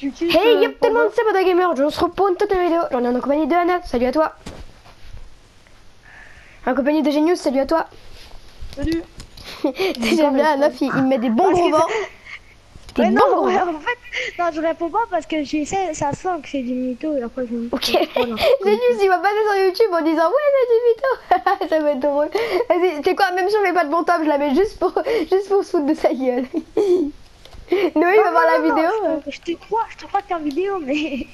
tu utilises. Hey yop tout le monde, c'est Panda Gamer, je se retrouve pour une toute nouvelle vidéo. J'en ai en compagnie de Anna, salut à toi. En compagnie de Genius, salut à toi. Salut. J'aime bien Anna, il me met des bons gros vents. Ouais, non, ouais, en fait, non, je réponds pas parce que j'essaie, ça sent que c'est du mytho et après je me. Ok. Genius, il va passer sur YouTube en disant ouais, c'est du mytho. Ça va être drôle. Vas-y, c'est quoi, même si on met pas de montage, je la mets juste pour se foutre de sa gueule. Noé, il va voir la vidéo. Je te crois que t'es en vidéo, mais.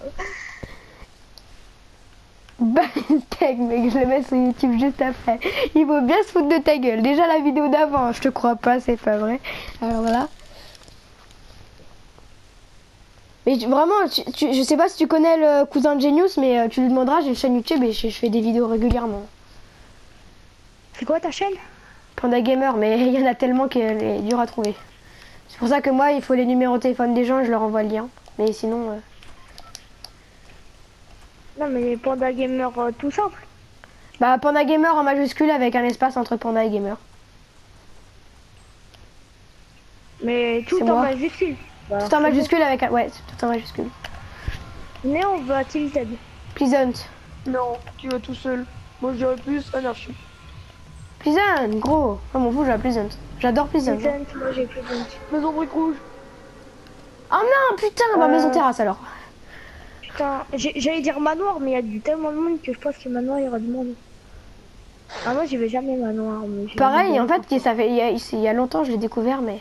Bah, steak, mec, je le mets sur YouTube juste après. Il faut bien se foutre de ta gueule. Déjà la vidéo d'avant, je te crois pas, c'est pas vrai. Alors voilà. Mais vraiment, je sais pas si tu connais le cousin de Genius, mais tu lui demanderas, j'ai une chaîne YouTube et je fais des vidéos régulièrement. C'est quoi ta chaîne? Panda Gamer, mais il y en a tellement qu'elle est dure à trouver. C'est pour ça que moi, il faut les numéros de téléphone des gens et je leur envoie le lien. Mais sinon... Non, mais Panda Gamer tout simple. Bah, Panda Gamer en majuscule avec un espace entre Panda et Gamer. Mais tout en majuscule. Bah, tout en majuscule avec un... Ouais, tout en majuscule. Néon va Tilted. Pleasant. Non, tu vas tout seul. Moi je dirais plus anarchie. Pleasant, gros. Oh mon fou, j'ai Pleasant. J'adore Pleasant. Moi j'ai Pleasant. Maison brique rouge. Oh non, putain, ma maison terrasse alors. Putain, j'allais dire manoir, mais il y a tellement de monde que je pense que manoir il y aura du monde. Ah, moi j'y vais jamais manoir. Pareil, en fait, ça fait il y a longtemps, je l'ai découvert, mais.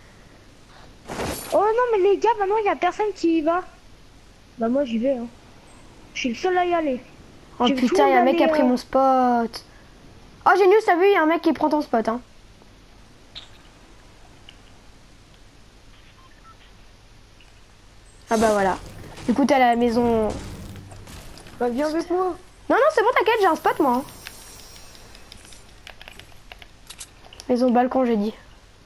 Oh non, mais les gars, maintenant il y a personne qui y va. Bah, moi j'y vais. Hein. Je suis le seul à y aller. Oh putain, il y a un mec qui a pris mon spot. Oh, Genius, t'as vu, il y a un mec qui prend ton spot, hein. Ah bah voilà. Du coup, t'es à la maison. Bah viens avec moi. Non, non, c'est bon, t'inquiète, j'ai un spot, moi. Hein. Maison balcon, j'ai dit.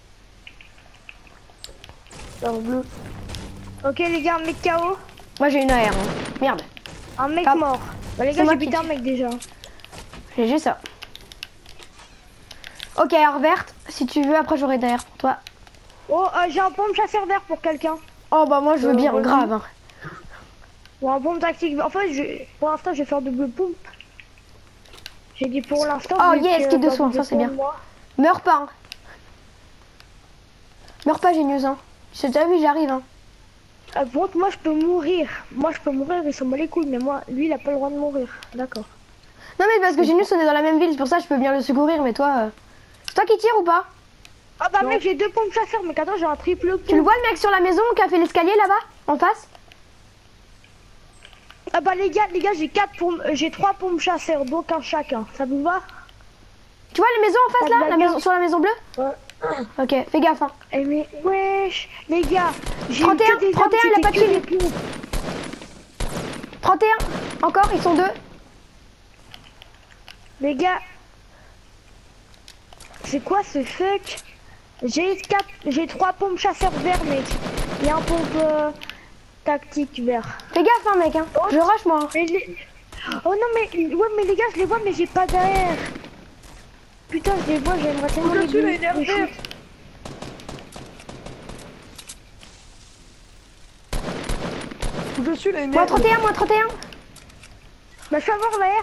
En bleu. Ok, les gars, un mec KO. Moi, j'ai une AR. Hein. Merde. Un mec mort. Bah, les gars, j'ai buté un mec déjà. J'ai juste ça. Ok, AR verte. Si tu veux, après, j'aurai d'AR pour toi. Oh, j'ai un pompe chasseur vert pour quelqu'un. Oh, bah, moi, je veux bien, grave. Hein. Bon, un pompe tactique. En fait, pour l'instant, je vais faire double pompe. J'ai dit pour l'instant. Oh, yes, kit de soin, ça, c'est bien. Meurs pas. Hein. Meurs pas, Genius. Hein. Tu sais, vu, j'arrive. Hein. Par contre, moi, je peux mourir. Moi, je peux mourir, ils s'en bat les couilles. Mais moi, lui, il a pas le droit de mourir. D'accord. Non, mais parce que Genius, on est dans la même ville. C'est pour ça que je peux bien le secourir. Mais toi, c'est toi qui tire ou pas? Ah, bah, non. Mec, j'ai deux pompes chasseurs. Mais attends, j'ai un triple pompe. Tu le vois, le mec sur la maison qui a fait l'escalier là-bas, en face? Ah bah les gars, j'ai 4 pompes, j'ai 3 pompes chasseurs, donc un chacun. Ça vous va? Tu vois les maisons en face là, la maison, sur la maison bleue? Ouais. Ok, fais gaffe. Hein. Eh mais wesh, les gars, j'ai 31, il a pas de kill. 31, encore, ils sont deux. Les gars, c'est quoi ce fuck? J'ai 3 pompes chasseurs verts, mec. Il y a un pompe tactique vert. Fais gaffe, hein, mec. Hein. Oh, je rush moi. Oh non, mais ouais, mais les gars, je les vois, mais j'ai pas d'AR. Putain, je les vois, j'aimerais tellement les buter. Je suis là, moins 31, moins 31. Bah, je vais avoir l'AR.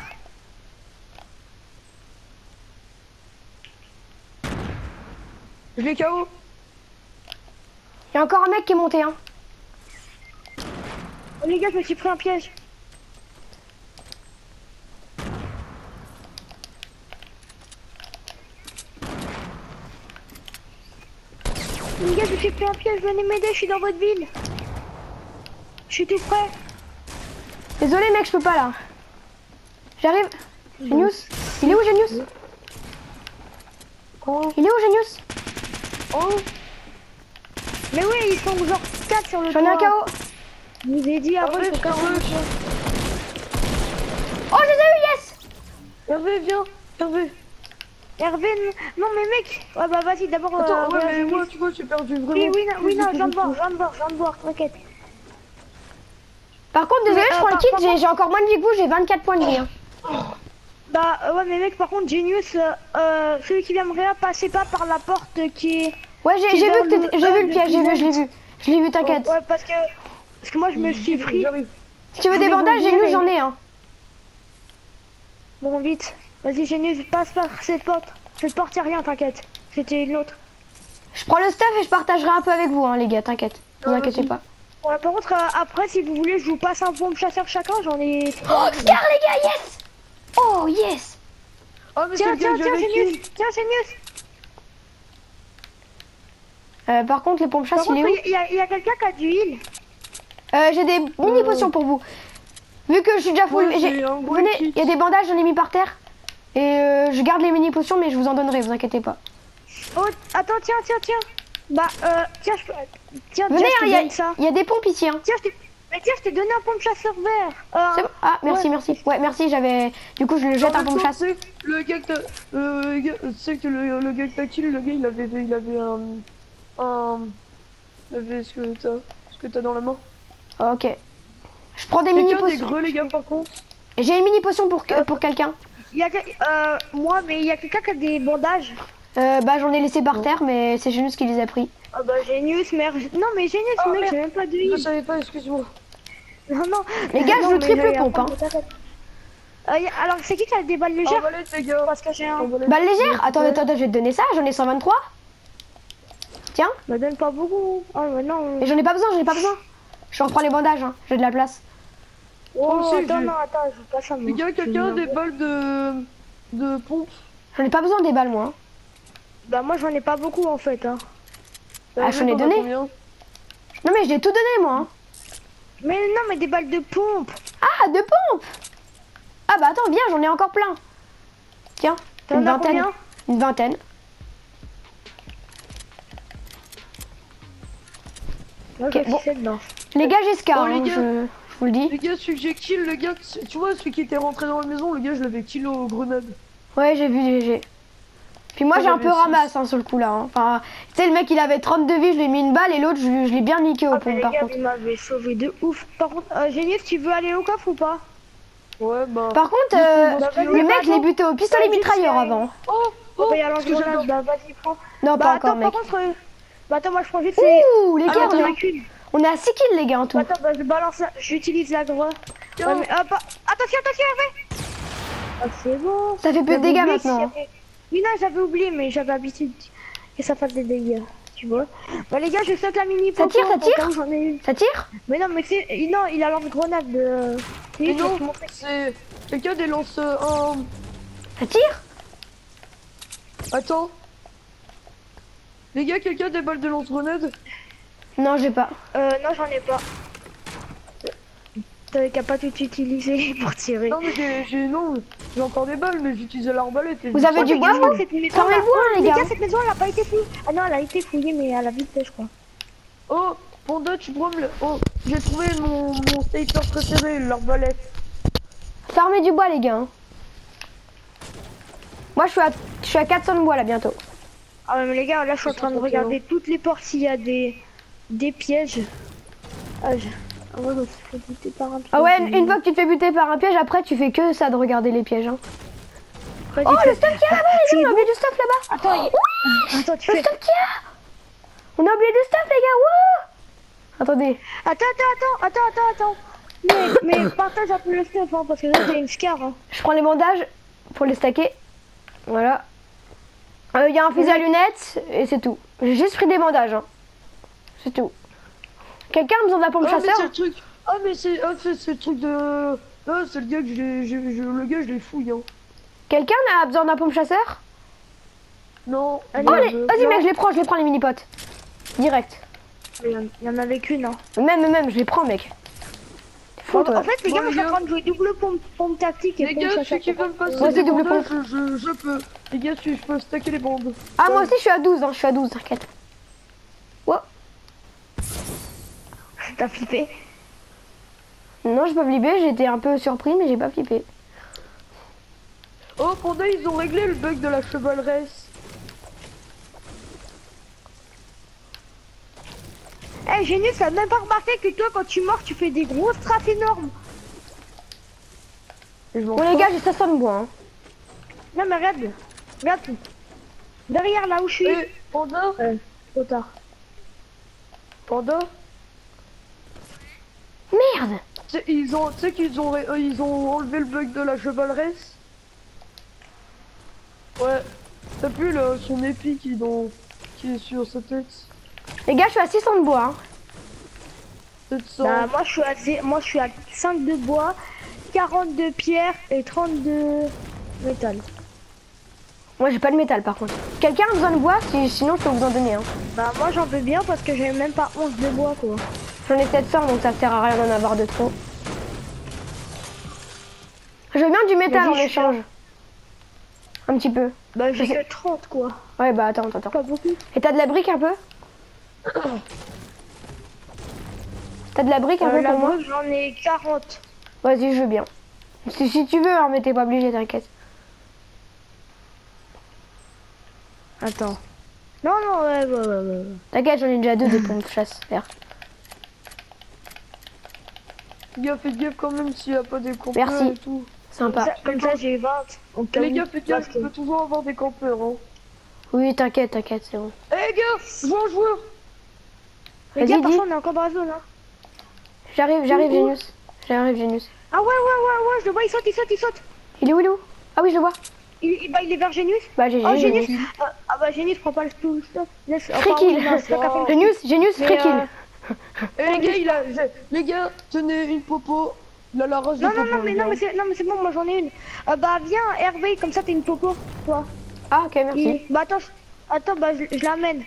Je l'ai KO. Il y a encore un mec qui est monté. Hein. Oh, les gars, je me suis pris un piège. Les gars, je me suis pris un piège, venez m'aider, je suis dans votre ville. Je suis tout prêt. Désolé mec, je peux pas là. J'arrive. Genius. Il est où Genius? Oh. Il est où Genius? Oh. Mais oui, ils sont genre 4 sur le toit. J'en ai un KO. Je vous ai dit avant, ils sont 4 sur le toit. Oh, je les ai eu, yes. Hervé, viens. Hervé. Hervé, non mais mec. Ouais bah vas-y d'abord. Attends, ouais, mais moi tu vois, j'ai perdu vraiment. Oui, non, je viens de voir, t'inquiète. Par contre, désolé, je prends le kit, j'ai encore moins de vie que vous, j'ai 24 points de vie. Hein. Bah ouais, mais mec, par contre, Genius, celui qui vient me réa, passez pas par la porte qui est. Ouais, j'ai vu le piège, je l'ai vu, t'inquiète. Ouais, parce que Parce que moi je me suis pris. J'arrive. Si tu veux des Je vais bandages, vous Génus, dire, j'en ai un. Bon, vite. Vas-y, Génius, passe par cette porte. Cette porte, y'a rien, t'inquiète. C'était une autre. Je prends le stuff et je partagerai un peu avec vous, hein, les gars, t'inquiète. Ne vous inquiétez vas-y. pas. Ouais, par contre, après, si vous voulez, je vous passe un pompe chasseur chacun. J'en ai Oh, 3. Scar, les gars, yes! Oh, yes! Oh, mais Tiens, c'est le tiens, gars que tiens, j'avais Génius. kill. Tiens, Génius. Par contre, les pompes Par chasse, il contre, est où? il y a quelqu'un qui a du heal. J'ai des mini potions pour vous. Vu que je suis déjà full, Ouais, j'ai un gros venez, kit. il y a des bandages, j'en ai mis par terre. Et je garde les mini potions, mais je vous en donnerai, vous inquiétez pas. Oh, attends, tiens. Bah, tiens, tiens, Venez, je te donne ça. il y a des pompes ici. Hein. Tiens, je t'ai donné un pompe chasseur vert. C'est bon. Ah, merci, ouais. merci. Ouais, merci, j'avais. Du coup, je le jette un pompe chasse. Le gars que t'as. Tu sais que le gars que t'as kill, le gars il avait il avait ce que t'as dans la main. Ok. Je prends des mini Quelqu'un des potions. greux, les gars, par contre. J'ai une mini potion pour quelqu'un. Il y a moi, mais il y a quelqu'un qui a des bandages. Bah, j'en ai laissé par terre, mais c'est Génus qui les a pris. Ah bah Génius, merde. Non mais Génius, Oh, mec, merde. j'ai même pas de Je heal. savais pas, excuse-moi. Non. Les gars, je Non, joue mais triple j'allais pompe, hein. apprendre. Alors c'est qui a des balles légères? Arbalète, les gars. Parce que j'ai un. Arbalète. Balle légère. Attends, je vais te donner ça. J'en ai 123. Tiens. Me donne pas beaucoup. Oh mais non. Et j'en ai pas besoin, Je reprends les bandages, hein. J'ai de la place. Oh aussi, attends, j'ai- non, attends, je veux pas ça. moi. Les gars, quelqu'un a Je- des balles de pompe. J'en ai pas besoin des balles, moi. Hein. Bah moi j'en ai pas beaucoup en fait. Hein. Ah, j'en ai donné. Combien? Non, mais je l'ai tout donné, moi. Hein. Mais non, mais des balles de pompe. Ah, de pompe. Ah, bah attends, viens, j'en ai encore plein. Tiens, T'en une as vingtaine. combien? Une vingtaine. Moi Ok, j'en bon. ai 7 dedans. Les gars, j'ai Scar, Oh, les hein, gars. je vous le dis. Les gars, celui que j'ai kill, le gars, tu vois, celui qui était rentré dans la maison, le gars, je l'avais kill aux grenades. Ouais, j'ai vu, GG. Puis moi, Moi, j'ai un peu j'avais six. ramasse hein, sur le coup là. Hein. Enfin, tu sais, le mec, il avait 32 vies, je lui ai mis une balle et l'autre, je l'ai bien niqué au Ah, mais pompe les par gars, contre. il m'avait sauvé de ouf. Par contre, Génius, tu veux aller au coffre ou pas? Ouais, bah. Par contre, Bah, vas-y, le mec, bah, je l'ai buté au pistolet vas-y, mitrailleur c'est- avant. Oh, Bah, il y a parce que l'engrenade, bah vas-y, prends. Non, Bah pas attends, encore, mec. par contre, bah attends, moi je prends vite, c'est. Ouh, les Ah, gars, non, t'en as qu'une. on est à 6 kills, les gars, en tout. Attends, bah je balance, j'utilise la grosse. Tiens. Ouais, mais, attention, Hervé. Ah, c'est bon. Ça fait peu de J'avais dégâts oublié maintenant. s'il y avait- Oui, non, j'avais oublié, mais j'avais l'habitude que ça fasse des dégâts, tu vois. Bah les gars, je saute la mini Ça tire, potion, ça tire au cas où j'en ai une. Ça tire? Mais non, mais c'est. Non, il a lance-grenade de. Mais Oui, je vais non, te montrer. c'est. Quelqu'un des lance un. Ça tire? Attends. Les gars, quelqu'un a des balles de lance-grenade? Non, j'ai pas. Non, j'en ai pas. T'avais qu'à pas tout utiliser pour tirer. Non, mais non, j'ai encore des balles, mais j'utilisais l'arbalète. et Vous je- avez du bois, vous? Cette maison, Fermez le bois, hein, les gars. cette maison, elle a pas été fouillée. Ah non, elle a été fouillée, mais à la vitesse, je crois. Oh, Panda, tu pourrais me le. Oh, j'ai trouvé mon sniper préféré, l'arbalète. Fermez du bois, les gars. Hein. Moi, je suis à 400 de bois là bientôt. Ah ouais, mais les gars, là, je suis en train de regarder toutes les portes s'il y a des pièges. Ah ouais, donc, il faut buter par un piège. Ah ouais, une fois que tu te fais buter par un piège, après tu fais que ça de regarder les pièges. Hein. Après, Oh, tu le fais- stuff qu'il y a là-bas, les gars, on a oublié du stuff là-bas. Attends, attends, tu Le fais. stuff qu'il y a. On a oublié du stuff, les gars. Wow. Attendez. Attends. Mais partage un peu le stuff, hein, parce que là, j'ai une scar. Hein. Je prends les bandages pour les stacker. Voilà. Il y a un fusil à lunettes et c'est tout. J'ai juste pris des bandages. Hein. C'est tout. Quelqu'un a besoin de la pompe Ah, mais chasseur? c'est le truc. Ah, mais c'est le truc de. Ah, c'est le gars que le gars, je l'ai fouillé. Hein. Quelqu'un a besoin d'un pompe chasseur? Non. Oh, non, vas-y mec, je les prends les mini-potes. Direct. Il y en avait qu'une. Hein. Même, je les prends mec. Fou, toi. En fait, les gars, Bon, moi, je suis en train de jouer double pompe tactique et Les pompe gars, chasseur. ceux qui veulent passer Vas-y, des double bandages, je peux. Les gars, je peux stacker les bandes. Ah moi aussi je suis à 12, hein, je suis à 12, t'inquiète. Wow. T'as flippé. Non, j'ai pas flippé, j'étais un peu surpris mais j'ai pas flippé. Oh, Panda, ils ont réglé le bug de la chevaleresse. Eh, Génius, t'as même pas remarqué que toi, quand tu mords, tu fais des grosses strates énormes. Et je m'en Bon les gars, j'ai 500 de bois. Hein. Non, mais regarde. Regarde. Derrière, là où je suis. Eh, Panda, Trop tard. Panda, Merde. Tu sais qu'ils ont, ils ont enlevé le bug de la chevaleresse. Ouais. T'as vu là, son épée qui est sur sa tête. Les gars, je suis à 600 de bois. Hein. 700. Bah, moi je suis à 5 de bois, 40 de pierre et 30 de métal. Moi, j'ai pas de métal par contre. Quelqu'un a besoin de bois? Sinon, je peux vous en donner. Hein. Bah moi j'en veux bien parce que j'ai même pas 11 de bois quoi. J'en ai 700, donc ça sert à rien d'en avoir de trop. Je veux bien du métal Vas-y, en je suis échange. Un petit peu. Bah j'ai que 30 quoi. Ouais, bah attends. Pas beaucoup. Et t'as de la brique un peu? T'as de la brique un peu La pour moi? brique, j'en ai 40. Vas-y, je veux bien. Si tu veux, hein, mais t'es pas obligé, t'inquiète. Attends. Non, ouais. T'inquiète, j'en ai déjà 2 des pompes chasse vert. Faites gaffe quand même s'il n'y a pas des campeurs Merci. et tout. Sympa. Comme ça j'ai 20. Au cas Les où, gars, faites gaffe, parce tu que- peux toujours avoir des campeurs. Hein. Oui, t'inquiète, c'est bon. Eh gars, joueur. Les Vas-y, gars, dis. parfois on est encore dans la zone. Hein. J'arrive, Genius. J'arrive, Genius. Ah ouais, je le vois, il saute. Il est où? Ah oui, je le vois. Il est vers Genius. Bah, j'ai Oh, Genius. Genius. Ah bah Genius, prends pas le tout. Laisse. Free kill. Genius, Mais, free kill. Eh les gars, les gars, tenez une popo. Il a la rage de Non, popo. mais c'est bon, moi j'en ai une. Bah viens Hervé, comme ça t'es une popo, toi. Ah, ok, merci. Bah attends, bah je l'amène.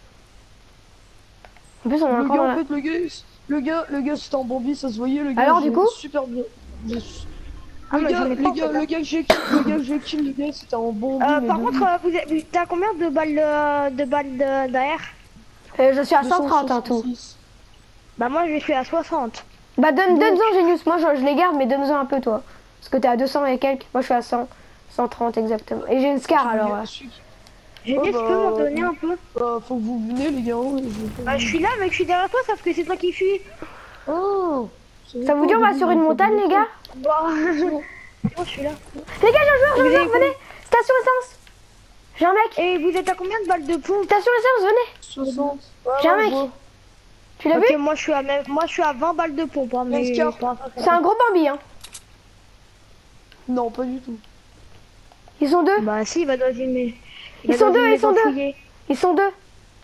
En plus, on est Le encore gars, dans en la... fait, le gars, c'était en Bambi, ça se voyait. Le gars, Alors, du coup super bien. Ah, mais j'en ai pas, en fait, Le gars que j'ai kill, le gars, c'était en Bambi. mais Par de contre, t'as combien de balles d'AR? Je suis à 130 en tout. 266. Bah moi je suis à 60. Bah, donne-en, Genius. Moi, je les garde, mais donne-en un peu, toi. Parce que t'es à 200 et quelques. Moi, je suis à 100. 130 exactement. Et j'ai une Scar, alors. Genius, tu peux m'en donner un peu? Faut que vous venez, les gars. Bah je suis là, mec, je suis derrière toi, sauf que c'est toi qui fuis. Oh, Ça vous dit, on va sur une montagne, les gars? Bah, moi je suis là. Les gars, j'ai un joueur, venez. Station essence. J'ai un mec. Et vous êtes à combien de balles de pompe? Station essence, venez. 60. J'ai un mec. Tu l'as Ok, vu? moi je suis à 20 balles de pompe, hein, mais... Scar. C'est un gros Bambi, hein. Non, pas du tout. Ils sont deux. Bah si, il va dans une... mais- Ils sont deux, ils sont deux. fouillée. Ils sont deux.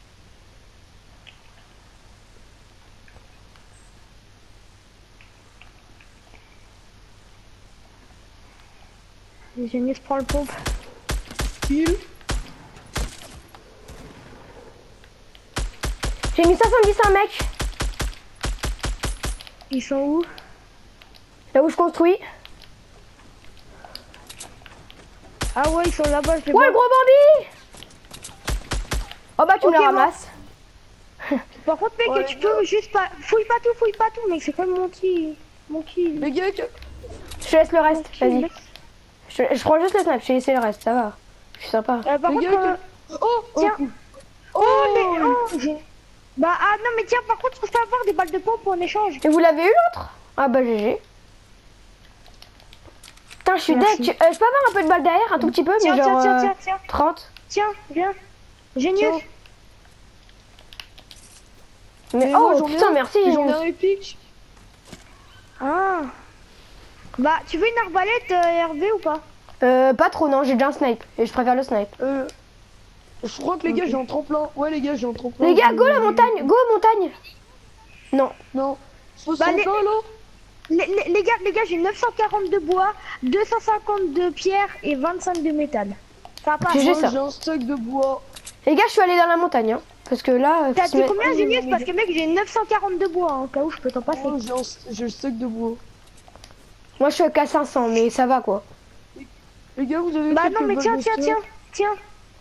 Genius prend le pompe. Kill. J'ai mis 70 à un mec. Ils sont où? Là où je construis. Ah ouais, ils sont là-bas, je les Ouais, vois. le gros Bambi. Oh bah tu me Ok, le moi. ramasses. Par contre, mec, Ouais, tu peux juste pas... Fouille pas tout, mec, c'est comme mon kill. Les gars, Je te laisse le reste, Mon kill, vas-y. mec. Je prends juste le snap, je t'ai laissé le reste, ça va. Je suis sympa. Par les contre, gars, oh, tiens. oh, Bah, ah non, mais tiens, par contre, je peux avoir des balles de pompe en échange. Et vous l'avez eu l'autre? Ah bah GG. Putain, je suis deck. Merci. Je peux avoir un peu de balle derrière, un tout petit peu, Tiens, mais genre tiens. 30. Tiens, viens. Genius. Tiens. Mais Mais moi, oh j'en ai putain, un. merci. J'en ai Genius. un épique. Ah. Bah, tu veux une arbalète, Hervé, ou pas? Pas trop, non, j'ai déjà un snipe. Et je préfère le snipe. Je crois que les gars, j'ai un tremplin. Ouais, les gars, j'ai un tremplin. Les gars, go la montagne, go montagne. Non. Non. Bah, 60 là. Les gars, j'ai 940 de bois, 250 de pierre et 25 de métal. Ça passe. GG, Moi, ça. j'ai un stock de bois. Les gars, je suis allé dans la montagne, hein. Parce que là, T'as faut se mettre- combien, Genius? Parce que, mec, j'ai 940 de bois, hein, au cas où je peux t'en passer. Oh, j'ai le stock de bois. moi je suis qu'à 500, mais ça va quoi. Les gars, vous avez Bah quelques non, mais balles tiens, de tiens, stock tiens.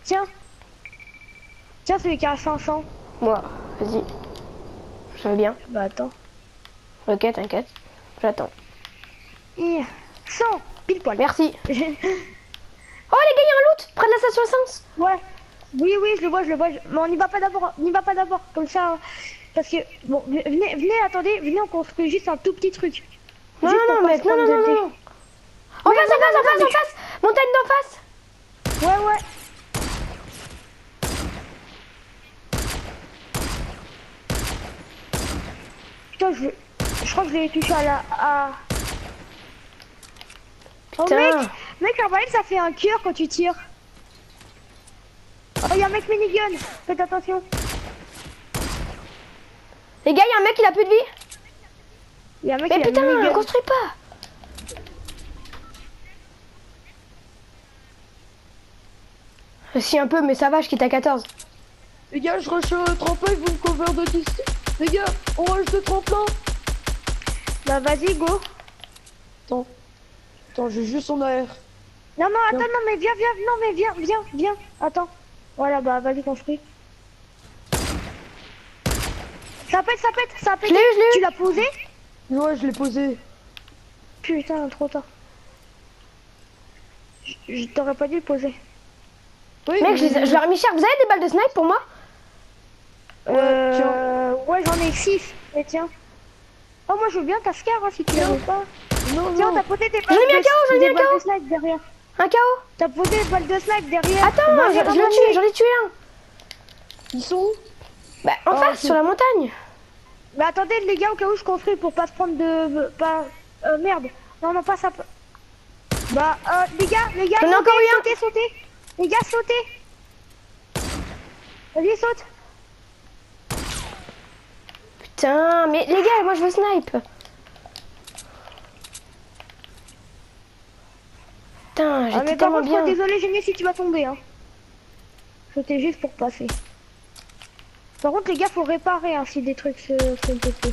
Tiens, celui qui a 500. Moi, vas-y. Ça va bien. Bah attends. Ok, t'inquiète. J'attends. 100, pile poil. Merci. Oh les gars, il y a un loot près de la station essence. Ouais. Oui, je le vois. Mais on n'y va pas d'abord, comme ça. Parce que, bon, venez, attendez, venez, on construit juste un tout petit truc. Non, Juste non, pour non, pas mec, se non, prendre non, de non, dés. non. En face, en face. Montagne d'en face. Ouais. Putain, Je crois que je l'ai touché à la... Oh Putain. mec, l'arbalète ça fait un cœur quand tu tires. Oh, y'a un mec minigun. Faites attention. Les gars, il y a un mec qui a plus de vie. Y'a un mec Mais qui a putain, un minigun. construis pas. Si un peu, mais ça va, je quitte à 14. Les gars, je rush tremplin, vous me cover de 10. Les gars, on rush de tremplin. Bah vas-y, go. Attends, j'ai juste son AR. Non, attends, non, mais viens, non, mais viens. Attends. Voilà, bah vas-y, construis. Ça pète. Je l'ai eu. Tu l'as posé? Ouais, je l'ai posé. Putain, trop tard. Je t'aurais pas dû le poser. Oui, Mec, je leur ai mis cher. Vous avez des balles de snipe pour moi? Ouais, j'en ai 6. Mais tiens. Oh, moi je veux bien ta scar hein, si tu l'as pas. Non, Tiens, non. t'as posé des J'en ai mis un KO, j'en ai mis un balles KO. de snipe derrière. Un KO. T'as posé des balles de snipe derrière. Attends, Vas-y, je le tue, j'en ai tué un. Ils sont où? Bah, en Oh, face, c'est- sur la montagne. Mais attendez les gars, au cas où je construis pour pas se prendre de... Pas... merde. Non, pas ça. Bah, les gars, J'en ai encore eu un. sautez. Les gars, sautez. Vas-y, saute. Putain, mais les gars, moi je veux snipe. Putain, Ah, j'étais mais par tellement contre, bien. désolé, Génie, si tu vas tomber. Hein. Sauter juste pour passer. Par contre, les gars, faut réparer hein, si des trucs se font péter.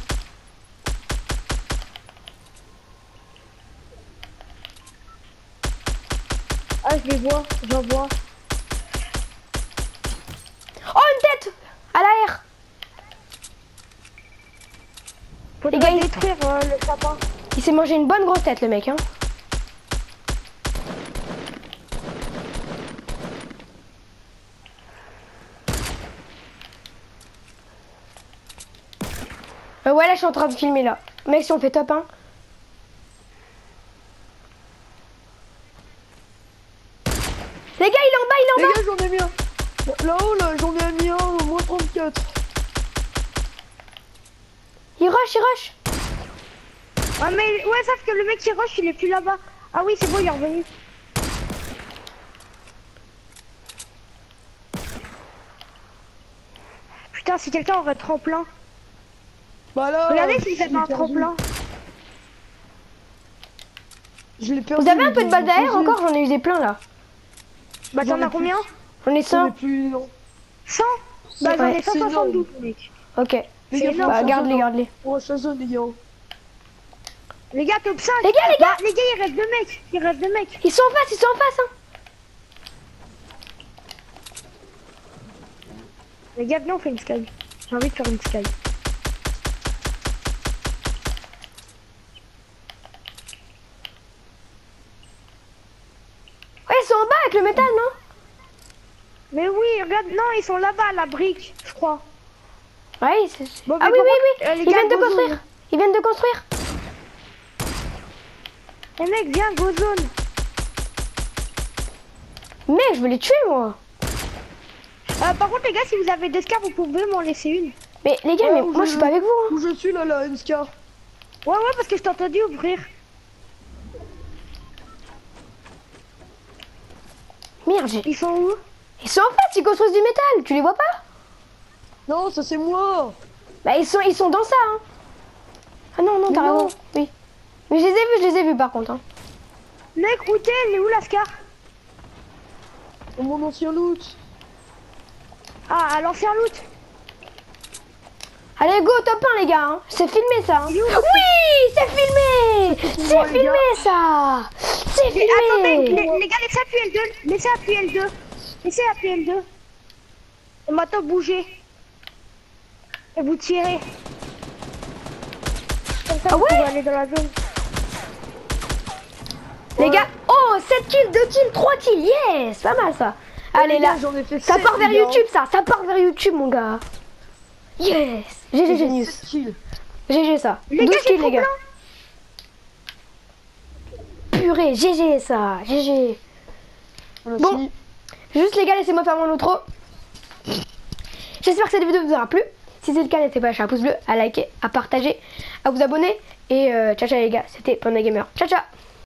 Ah, je les vois, j'en vois. Oh, une tête à l'air. Faut Les gars, ils- détruire le sapin. Il s'est mangé une bonne grosse tête, le mec, hein. Ouais, là, je suis en train de filmer, là. Mec, si on fait top 1. Les gars, il est en bas, il est en Les bas. gars, j'en ai mis un. Là-haut, là, j'en ai mis un au moins 34. Il rush. Ah, mais ouais, sauf que le mec qui rush, il est plus là-bas. Ah oui, c'est bon, il est revenu. Putain, si quelqu'un aurait tremplin. Bah là. Regardez si je vous avez l'ai un perdu. tremplin. Je l'ai perdu. Vous avez un mais peu de balles je l'ai d'air posé. encore? J'en ai usé plein, là. Bah, J'en t'en ai as plus. combien? J'en ai J'en ai 100. plus, non. 100? Bah, j'en Ouais, ai c'est 172, mec. Ok. Les C'est gars, énorme. Bah, faut garde-les, changer. garde-les. On chasse les gars. Les gars, top 5. Les gars, Bah, les gars, il reste 2 mecs. Il reste 2 mecs. Ils sont en face, hein. Les gars, venez, on fait une sky. J'ai envie de faire une sky. Ouais, ils sont en bas avec le métal, non? Mais oui, regarde, non, ils sont là-bas, la brique, je crois. Ouais, Bon, ah mais oui, par oui, contre, oui. les Ils gars, viennent de go construire. zone. Ils viennent de construire. Les mecs, viens, go zone. Mec, je veux les tuer, moi. Par contre, les gars, si vous avez des scars, vous pouvez m'en laisser une. Mais les gars, Ouais, mais où moi je suis pas avec vous, hein. Où je suis là, là, NSK. Ouais, parce que je t'ai entendu ouvrir. Merde, Ils sont où? ils sont en face, ils construisent du métal. Tu les vois pas? Non, ça c'est moi. Bah, ils sont dans ça, hein. Ah non, non, t'as Mais non. raison. Oui. Mais je les ai vus par contre, hein. Mec, où t'es? Elle est où la scar? Dans mon ancien loot. Ah, à l'ancien loot. Allez, go, top 1, les gars, hein. C'est filmé, ça, hein. Il est où, Oui, c'est filmé. C'est moi, les filmé, gars. ça. C'est Mais attendez, filmé. les gars, laissez appuyer L2. Laissez appuyer L2. Laissez appuyer L2. Et maintenant, bougez. Et vous tirez. Comme ça, Ah vous ouais? pouvez aller dans la zone. Les gars, oh, 7 kills, 2 kills, 3 kills, yes, pas mal ça. Allez les gars, là, j'en ai fait ça 7, part vers les gars. YouTube ça part vers YouTube mon gars. Yes, GG J'ai Genius, 7 kills. GG ça, Les 12 gars, j'ai kills les trop gars. Purée, GG ça, GG. On a Bon. fini. Juste les gars, laissez-moi faire mon outro. J'espère que cette vidéo vous aura plu. Si c'est le cas, n'hésitez pas à lâcher un pouce bleu, à liker, à partager, à vous abonner. Et ciao ciao les gars, c'était Panda Gamer. Ciao ciao.